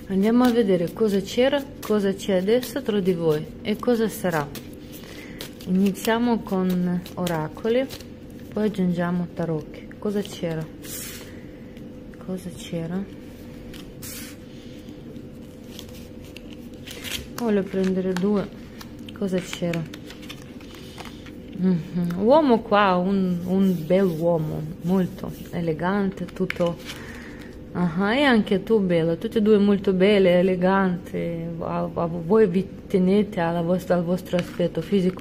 Andiamo a vedere cosa c'era, cosa c'è adesso tra di voi e cosa sarà. Iniziamo con oracoli, poi aggiungiamo tarocchi. Cosa c'era? Cosa c'era? Voglio prendere due. Cosa c'era? Uomo qua, un bel uomo, molto elegante, tutto. E anche tu bella, tutti e due molto belle, eleganti, voi vi tenete al vostro aspetto fisico.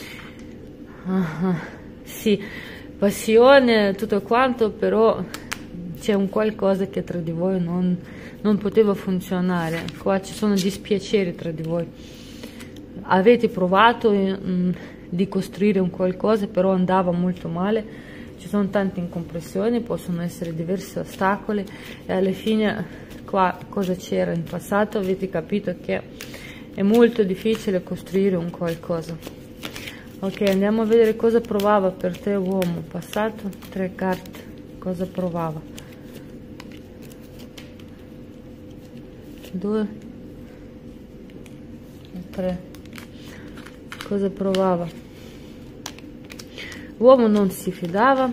Sì, passione, tutto quanto, però c'è un qualcosa che tra di voi non poteva funzionare. Qua ci sono dispiaceri tra di voi. Avete provato di costruire un qualcosa, però andava molto male. Ci sono tante incompressioni, possono essere diversi ostacoli e alla fine qua cosa c'era in passato? Avete capito che è molto difficile costruire un qualcosa. Ok, andiamo a vedere cosa provava per te uomo. Passato, 3 carte, cosa provava? 2 e 3, cosa provava? L'uomo non si fidava,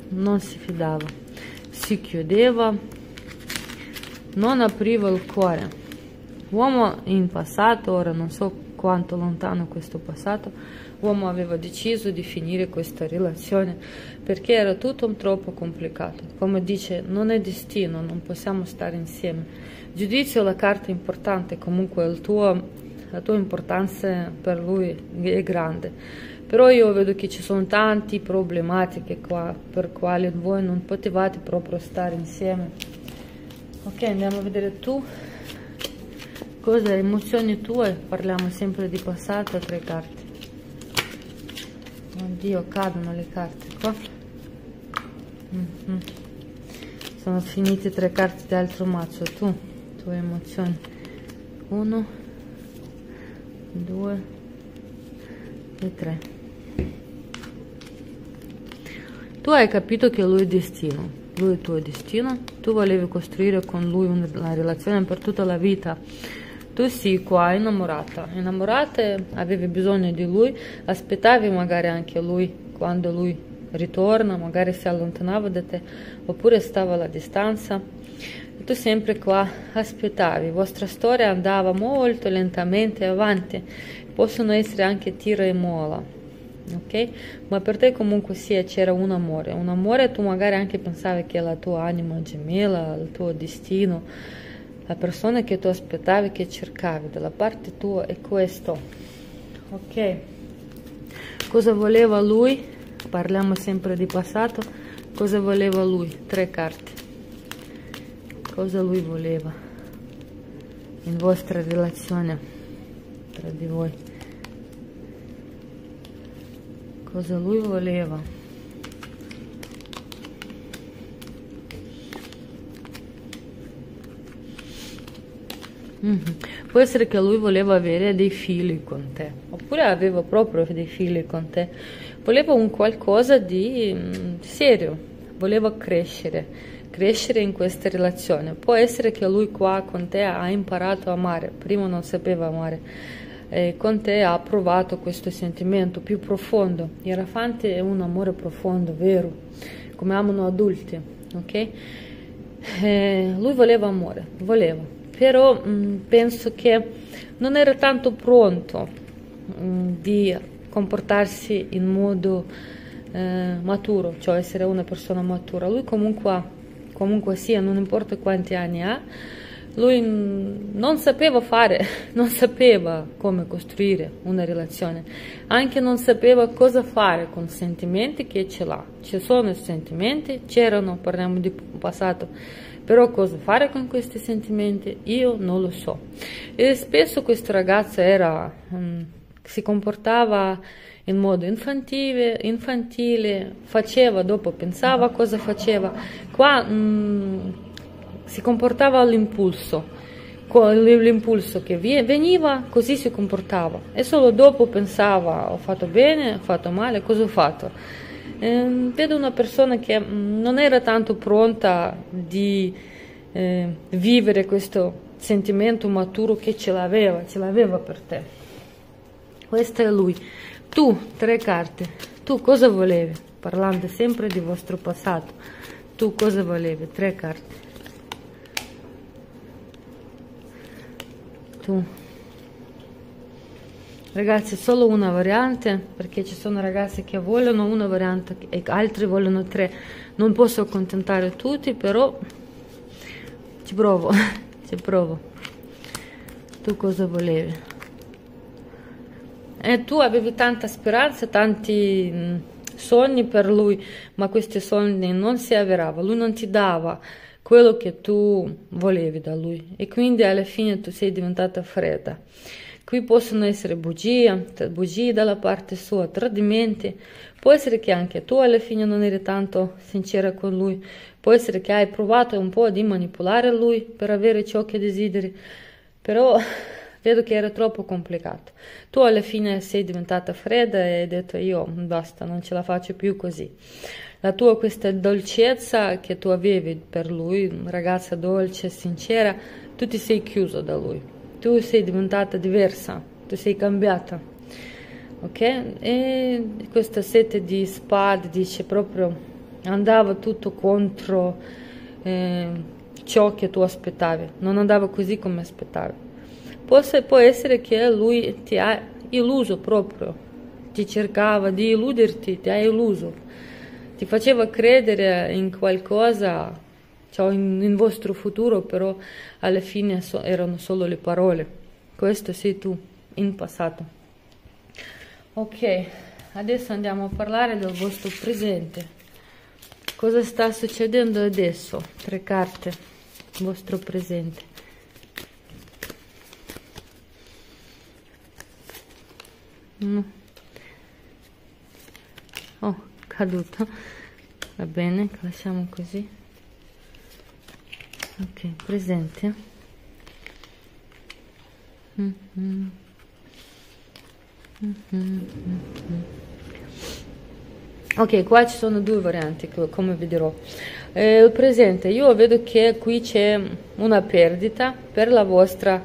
si chiudeva, non apriva il cuore. L'uomo in passato, ora non so quanto lontano questo passato, l'uomo aveva deciso di finire questa relazione perché era tutto troppo complicato. Come dice, non è destino, non possiamo stare insieme. Giudizio, la carta importante, comunque la tua importanza per lui è grande. Però io vedo che ci sono tante problematiche qua per quali voi non potevate proprio stare insieme. Ok, andiamo a vedere tu. Cosa, emozioni tue? Parliamo sempre di passato, 3 carte. Oddio, cadono le carte qua. Sono finite 3 carte di altro mazzo. Tue emozioni. 1, 2 e 3. Tu hai capito che lui è destino, lui è il tuo destino, tu volevi costruire con lui una relazione per tutta la vita. Tu sei qua innamorata, avevi bisogno di lui, aspettavi magari anche lui quando lui ritorna, magari si allontanava da te, oppure stava alla distanza. E tu sempre qua aspettavi, la vostra storia andava molto lentamente avanti, possono essere anche tira e molla. Ok? Ma per te comunque sia c'era un amore, tu magari anche pensavi che la tua anima gemella, il tuo destino, la persona che tu aspettavi, che cercavi dalla parte tua è questo. Ok? Cosa voleva lui? Parliamo sempre di passato. Cosa voleva lui? 3 carte. Cosa lui voleva in vostra relazione tra di voi? Cosa lui voleva? Può essere che lui voleva avere dei figli con te, oppure aveva proprio dei figli con te. Voleva un qualcosa di serio, voleva crescere in questa relazione. Può essere che lui qua con te ha imparato a amare, prima non sapeva amare. Con te ha provato questo sentimento più profondo. Ierafante è un amore profondo, vero, come amano adulti, ok? Lui voleva amore, però penso che non era tanto pronto di comportarsi in modo maturo, cioè essere una persona matura. Lui comunque sia, non importa quanti anni ha, lui non sapeva come costruire una relazione, anche non sapeva cosa fare con sentimenti che ce l'ha. Ci sono sentimenti, c'erano, parliamo di passato, però cosa fare con questi sentimenti io non lo so. E spesso questo ragazzo si comportava in modo infantile, faceva, dopo pensava cosa faceva. Qua si comportava all'impulso, l'impulso che veniva, così si comportava, e solo dopo pensava: ho fatto bene, ho fatto male, cosa ho fatto? Vedo una persona che non era tanto pronta di vivere questo sentimento maturo che ce l'aveva per te. Questo è lui. Tu, 3 carte, tu cosa volevi? Parlando sempre di vostro passato, tu cosa volevi? 3 carte. Tu. Ragazzi, solo una variante, perché ci sono ragazzi che vogliono una variante e altri vogliono 3. Non posso accontentare tutti, però ci provo, ci provo. Tu cosa volevi? E tu avevi tanta speranza, tanti sogni per lui, ma questi sogni non si avveravano, lui non ti dava quello che tu volevi da lui e quindi alla fine tu sei diventata fredda. Qui possono essere bugie dalla parte sua, tradimenti, può essere che anche tu alla fine non eri tanto sincera con lui, può essere che hai provato un po' di manipolare lui per avere ciò che desideri, però vedo che era troppo complicato. Tu alla fine sei diventata fredda e hai detto io basta, non ce la faccio più così. La tua questa dolcezza che tu avevi per lui, ragazza dolce, sincera, tu ti sei chiuso da lui. Tu sei diventata diversa, tu sei cambiata, ok? E questa 7 di spade dice proprio andava tutto contro ciò che tu aspettavi, non andava così come aspettavi. Può essere che lui ti ha illuso proprio, ti cercava di illuderti, ti ha illuso, ti faceva credere in qualcosa, cioè in vostro futuro, però alla fine erano solo le parole. Questo sei tu, in passato. Ok, adesso andiamo a parlare del vostro presente. Cosa sta succedendo adesso? 3 carte, vostro presente. Oh, caduto. Va bene, lasciamo così. Ok, presente. Ok, qua ci sono 2 varianti, come vi dirò. Il presente, io vedo che qui c'è una perdita per la vostra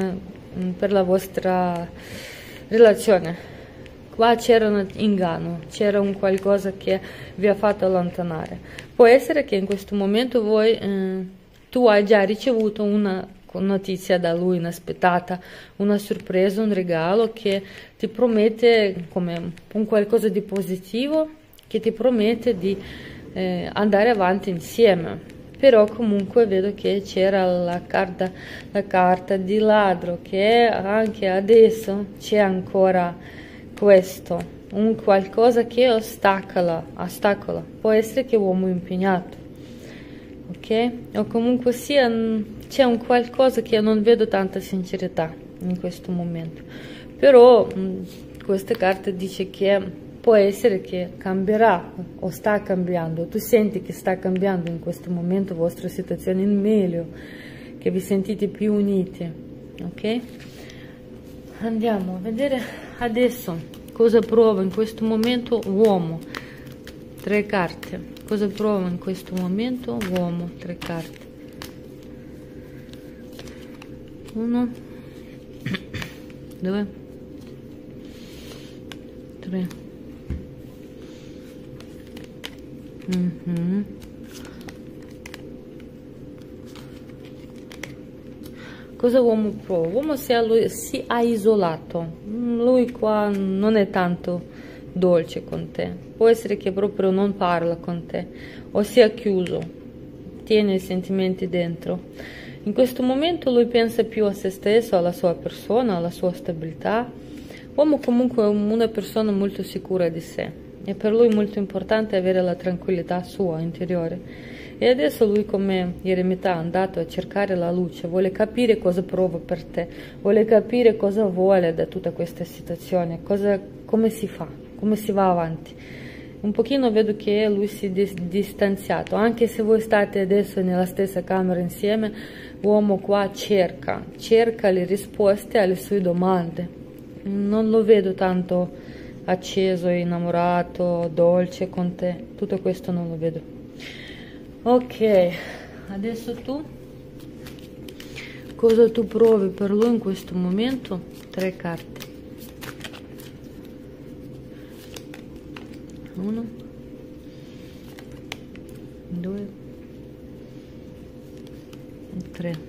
relazione. Qua c'era un inganno, c'era un qualcosa che vi ha fatto allontanare. Può essere che in questo momento tu hai già ricevuto una notizia da lui inaspettata, una sorpresa, un regalo che ti promette come un qualcosa di positivo, che ti promette di andare avanti insieme. Però comunque vedo che c'era la carta di ladro, che anche adesso c'è ancora questo, un qualcosa che ostacola. Può essere che uomo impegnato, ok? O comunque sia c'è un qualcosa che non vedo tanta sincerità in questo momento, però questa carta dice che può essere che cambierà o sta cambiando, tu senti che sta cambiando in questo momento la vostra situazione in meglio, che vi sentite più uniti, ok? Andiamo a vedere adesso cosa prova in questo momento uomo. 3 carte. Cosa prova in questo momento uomo? 3 carte. 1, 2, 3. Cosa uomo prova? Uomo si ha isolato, lui qua non è tanto dolce con te, può essere che proprio non parla con te o si è chiuso, tiene i sentimenti dentro. In questo momento lui pensa più a se stesso, alla sua persona, alla sua stabilità. Uomo comunque è una persona molto sicura di sé e per lui è molto importante avere la tranquillità sua interiore. E adesso lui come eremita è andato a cercare la luce, vuole capire cosa prova per te, vuole capire cosa vuole da tutta questa situazione, come si fa, come si va avanti. Un pochino vedo che lui si è distanziato, anche se voi state adesso nella stessa camera insieme, l'uomo qua cerca le risposte alle sue domande. Non lo vedo tanto acceso, innamorato, dolce con te, tutto questo non lo vedo. Ok, adesso tu cosa tu provi per lui in questo momento. 3 carte. 1, 2, 3.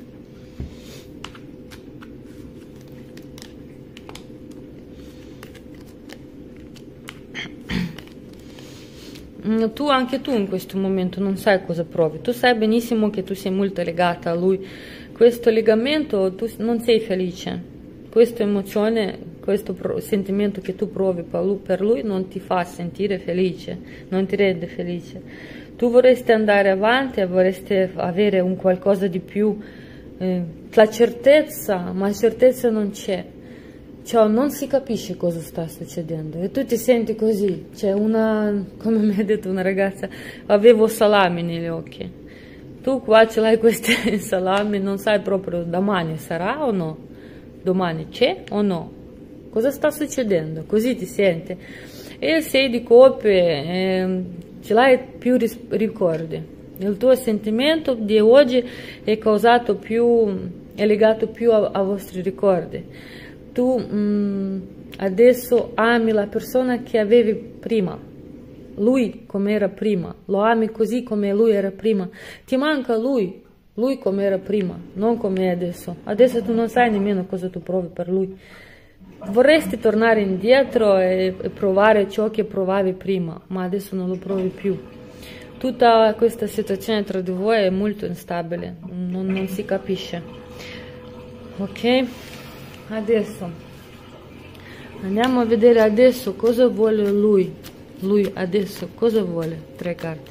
Anche tu in questo momento non sai cosa provi, tu sai benissimo che tu sei molto legata a lui, questo legamento tu non sei felice, questa emozione, questo sentimento che tu provi per lui non ti fa sentire felice, non ti rende felice, tu vorresti andare avanti, vorresti avere un qualcosa di più, la certezza, ma certezza non c'è. Cioè, non si capisce cosa sta succedendo e tu ti senti così, c'è come mi ha detto una ragazza, avevo salami negli occhi, tu qua ce l'hai questi salami, non sai proprio domani sarà o no, domani c'è o no, cosa sta succedendo, così ti senti. E il 6 di coppe, ce l'hai più ricordi, il tuo sentimento di oggi è causato è legato più a vostri ricordi. Tu adesso ami la persona che avevi prima, lui come era prima, lo ami così come lui era prima, ti manca lui come era prima, non come è adesso. Adesso tu non sai nemmeno cosa tu provi per lui. Vorresti tornare indietro e provare ciò che provavi prima, ma adesso non lo provi più. Tutta questa situazione tra di voi è molto instabile, non si capisce. Ok? Adesso andiamo a vedere adesso cosa vuole lui adesso cosa vuole. 3 carte.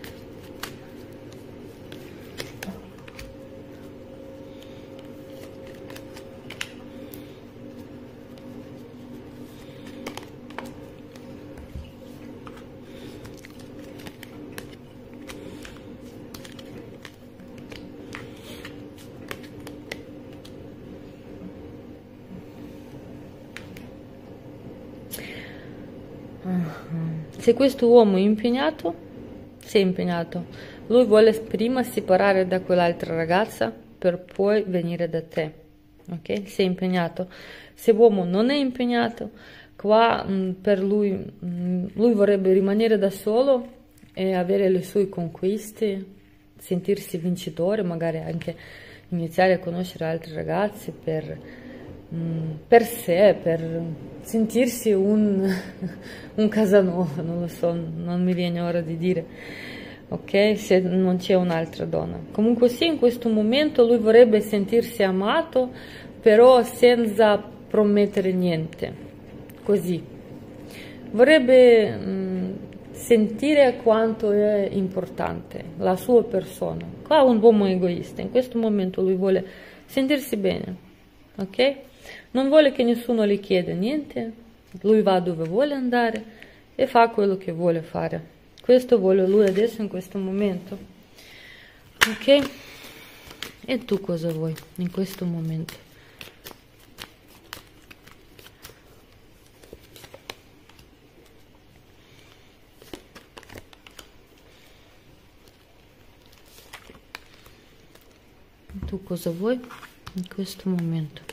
Se questo uomo è impegnato, sei impegnato, lui vuole prima separare da quell'altra ragazza per poi venire da te, ok? Sei impegnato. Se l'uomo non è impegnato, qua per lui vorrebbe rimanere da solo e avere le sue conquiste, sentirsi vincitore, magari anche iniziare a conoscere altri ragazzi per sé, per sentirsi un Casanova, non lo so, non mi viene ora di dire, ok? Se non c'è un'altra donna. Comunque sì, in questo momento lui vorrebbe sentirsi amato, però senza promettere niente, così. Vorrebbe sentire quanto è importante la sua persona. Qua è un uomo egoista, in questo momento lui vuole sentirsi bene, ok? Non vuole che nessuno gli chieda niente, lui va dove vuole andare e fa quello che vuole fare. Questo vuole lui adesso in questo momento, ok? E tu cosa vuoi in questo momento? Tu cosa vuoi in questo momento?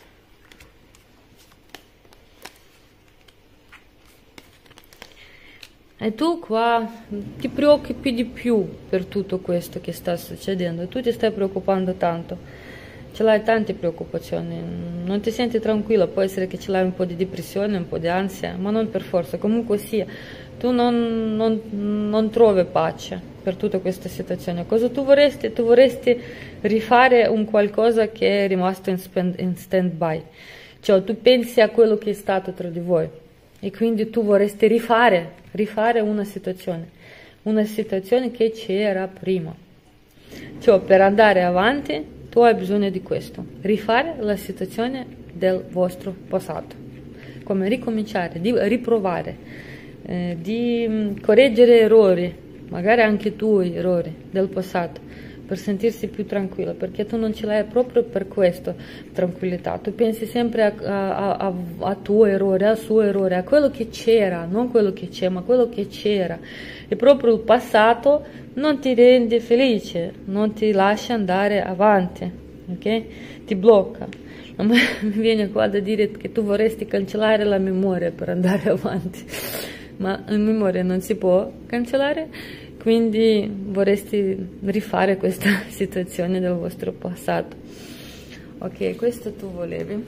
E tu qua ti preoccupi di più per tutto questo che sta succedendo, tu ti stai preoccupando tanto, ce l'hai tante preoccupazioni, non ti senti tranquilla, può essere che ce l'hai un po' di depressione, un po' di ansia, ma non per forza, comunque sia, tu non trovi pace per tutta questa situazione. Cosa tu vorresti? Tu vorresti rifare un qualcosa che è rimasto in stand-by, cioè tu pensi a quello che è stato tra di voi e quindi tu vorresti rifare una situazione che c'era prima, cioè per andare avanti tu hai bisogno di questo, rifare la situazione del vostro passato, come ricominciare, di riprovare, di correggere errori, magari anche tuoi errori del passato, per sentirsi più tranquilla, perché tu non ce l'hai proprio per questo tranquillità, tu pensi sempre a tuo errore, al suo errore, a quello che c'era, non quello che c'è, ma quello che c'era, e proprio il passato non ti rende felice, non ti lascia andare avanti, ok? Ti blocca. Mi viene qua da dire che tu vorresti cancellare la memoria per andare avanti, ma la memoria non si può cancellare, quindi vorresti rifare questa situazione del vostro passato. Ok, questo tu volevi.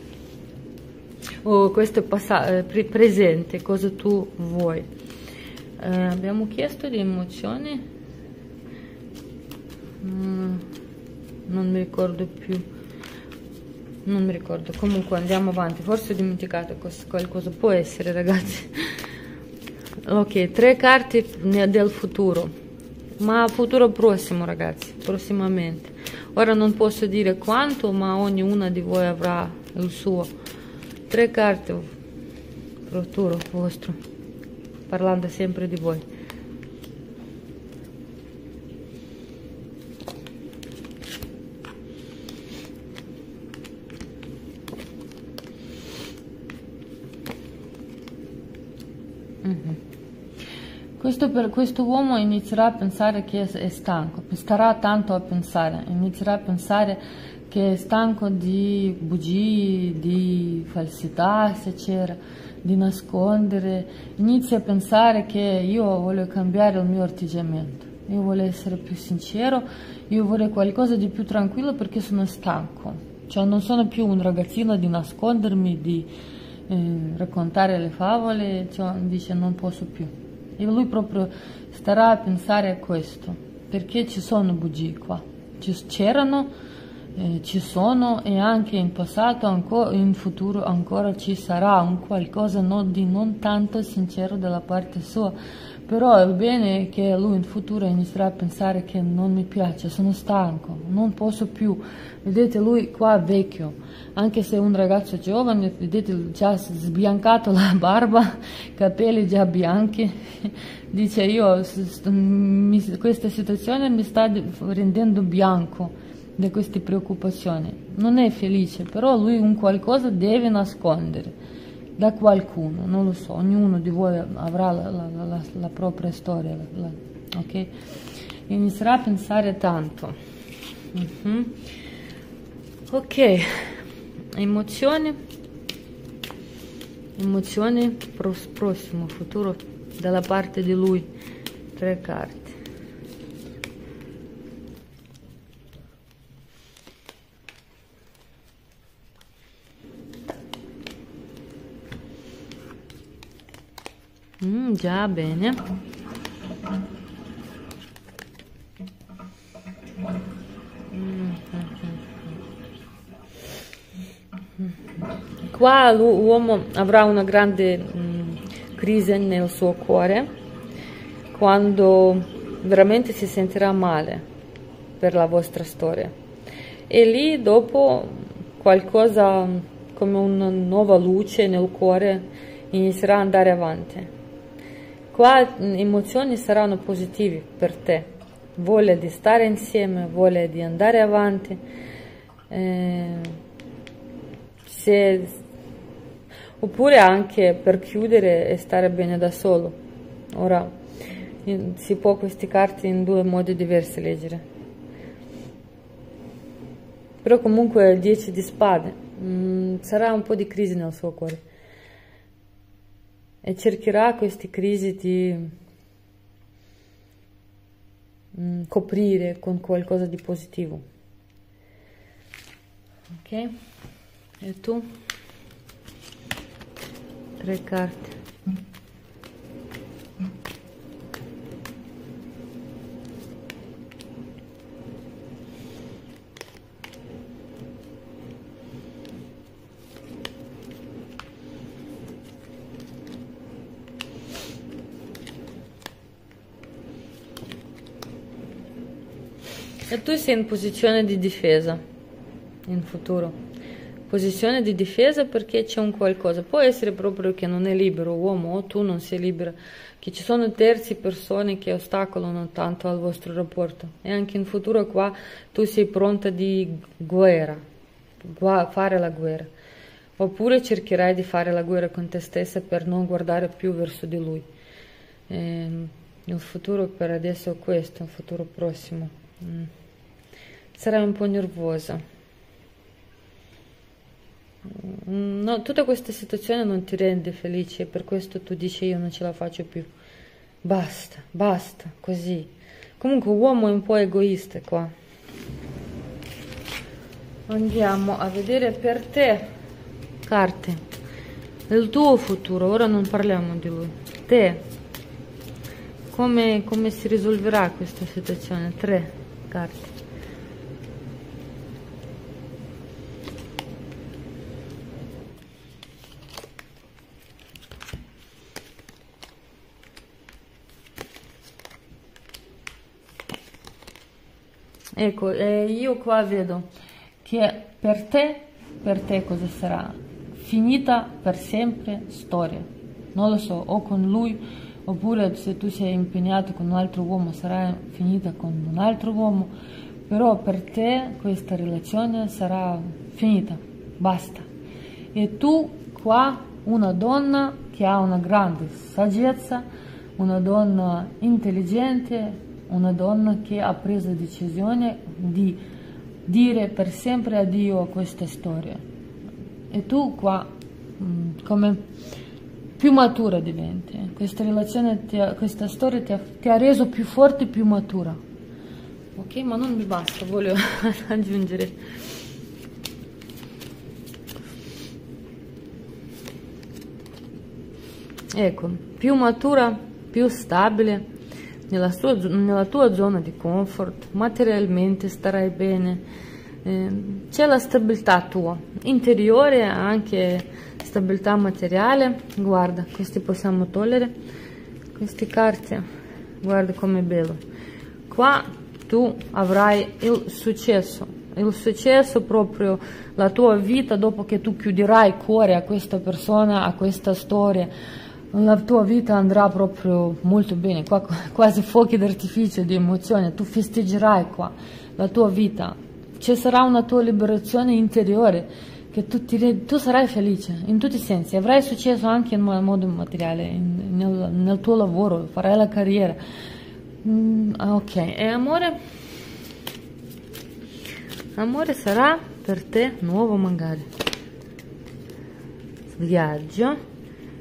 Questo è presente, cosa tu vuoi. Abbiamo chiesto di emozioni, non mi ricordo più, non mi ricordo, comunque andiamo avanti, forse ho dimenticato qualcosa, può essere, ragazzi. Ok, 3 carte del futuro, ma futuro prossimo, ragazzi, prossimamente. Ora non posso dire quanto, ma ognuna di voi avrà il suo. 3 carte futuro vostro, parlando sempre di voi. Questo uomo inizierà a pensare che è stanco, starà tanto a pensare, inizierà a pensare che è stanco di bugie, di falsità, se c'era, di nascondere, inizia a pensare che io voglio cambiare il mio atteggiamento, io voglio essere più sincero, io vorrei qualcosa di più tranquillo perché sono stanco, cioè non sono più un ragazzino di nascondermi, di raccontare le favole, cioè dice non posso più. E lui proprio starà a pensare a questo, perché ci sono bugie qua, c'erano, ci sono e anche in passato, in futuro ancora ci sarà un qualcosa di non tanto sincero dalla parte sua, però il bene è che lui in futuro inizierà a pensare che non mi piace, sono stanco, non posso più. Vedete, lui qua è vecchio, anche se è un ragazzo giovane, vedete, già sbiancato la barba, capelli già bianchi, dice io, questa situazione mi sta rendendo bianco da queste preoccupazioni, non è felice, però lui un qualcosa deve nascondere da qualcuno, non lo so, ognuno di voi avrà la propria storia, ok? Inizierà a pensare tanto. Ok, emozioni, prossimo futuro dalla parte di lui, 3 carte. Già, bene. Qua l'uomo avrà una grande crisi nel suo cuore quando veramente si sentirà male per la vostra storia. E lì dopo qualcosa come una nuova luce nel cuore inizierà ad andare avanti. Qua emozioni saranno positive per te, voglia di stare insieme, voglia di andare avanti, oppure anche per chiudere e stare bene da solo. Ora si può queste carte in 2 modi diversi leggere, però comunque il 10 di spade, sarà un po' di crisi nel suo cuore. E cercherà queste crisi di coprire con qualcosa di positivo. Ok? E tu? 3 carte. E tu sei in posizione di difesa in futuro, posizione di difesa perché c'è un qualcosa, può essere proprio che non è libero uomo o tu non sei libera, che ci sono terze persone che ostacolano tanto al vostro rapporto e anche in futuro qua tu sei pronta di guerra, fare la guerra, oppure cercherai di fare la guerra con te stessa per non guardare più verso di lui. Il futuro per adesso è questo, il futuro prossimo. Sarai un po' nervosa. no, tutta questa situazione non ti rende felice, per questo tu dici io non ce la faccio più. Basta, basta, così. Comunque uomo è un po' egoista qua. Andiamo a vedere per te, carte, del tuo futuro. Ora non parliamo di lui. Te, come si risolverà questa situazione? 3 carte. Ecco, io qua vedo che per te cosa sarà? Finita per sempre storia. Non lo so, o con lui, oppure se tu sei impegnato con un altro uomo sarà finita con un altro uomo, però per te questa relazione sarà finita, basta. E tu qua, una donna che ha una grande saggezza, una donna intelligente, una donna che ha preso la decisione di dire per sempre addio a questa storia. E tu qua, come più matura diventi. Questa relazione, questa storia ti ha reso più forte, più matura. Ok, ma non mi basta, voglio aggiungere. Ecco, più matura, più stabile. Nella tua zona di comfort, materialmente starai bene, c'è la stabilità tua, interiore, anche stabilità materiale. Guarda, questi possiamo togliere, queste carte, guarda com'è bello. Qua tu avrai il successo proprio, la tua vita dopo che tu chiuderai cuore a questa persona, a questa storia. La tua vita andrà proprio molto bene, qua quasi fuochi d'artificio di emozione, tu festeggerai qua la tua vita, ci sarà una tua liberazione interiore, che tu sarai felice in tutti i sensi, avrai successo anche in modo materiale, nel tuo lavoro, farai la carriera. Ok, e amore? Amore sarà per te nuovo magari, viaggio.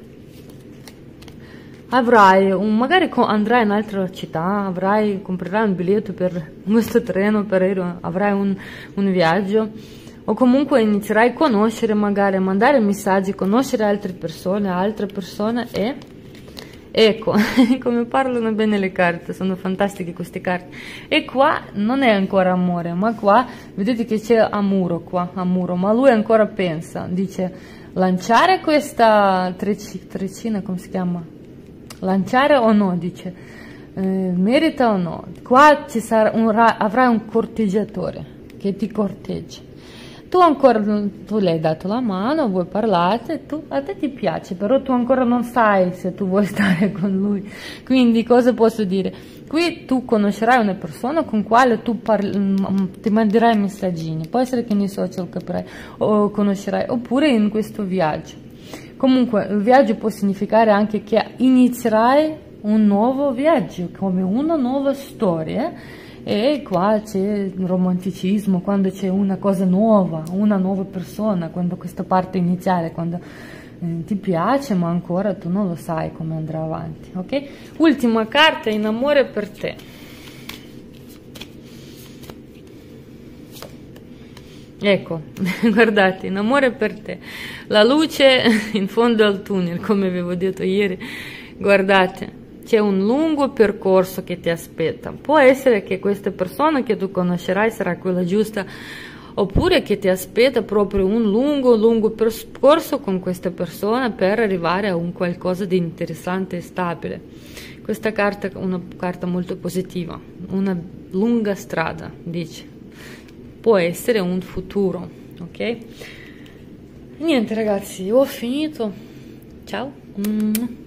Avrai magari andrai in un'altra città, comprerai un biglietto per questo treno, avrai un viaggio, o comunque inizierai a conoscere, magari mandare messaggi, conoscere altre persone e ecco, come parlano bene le carte, sono fantastiche queste carte. E qua non è ancora amore, ma qua vedete che c'è amuro qua, ma lui ancora pensa, dice lanciare questa trecina, come si chiama? Lanciare o no, dice, merita o no. Qua avrai un corteggiatore che ti corteggia. Tu le hai dato la mano, voi parlate, a te ti piace, però tu ancora non sai se tu vuoi stare con lui. Quindi cosa posso dire? Qui tu conoscerai una persona con quale tu ti manderai messaggini, può essere che nei social capirai o conoscerai, oppure in questo viaggio. Comunque il viaggio può significare anche che inizierai un nuovo viaggio, come una nuova storia, e qua c'è il romanticismo, quando c'è una cosa nuova, una nuova persona, quando questa parte iniziale, quando ti piace ma ancora tu non lo sai come andrà avanti, ok? Ultima carta in amore per te. Ecco, guardate, in amore per te, la luce in fondo al tunnel, come avevo detto ieri, guardate, c'è un lungo percorso che ti aspetta. Può essere che questa persona che tu conoscerai sarà quella giusta, oppure che ti aspetta proprio un lungo percorso con questa persona per arrivare a un qualcosa di interessante e stabile. Questa carta è una carta molto positiva, una lunga strada, dice. Può essere un futuro, ok? Niente ragazzi, ho finito. Ciao.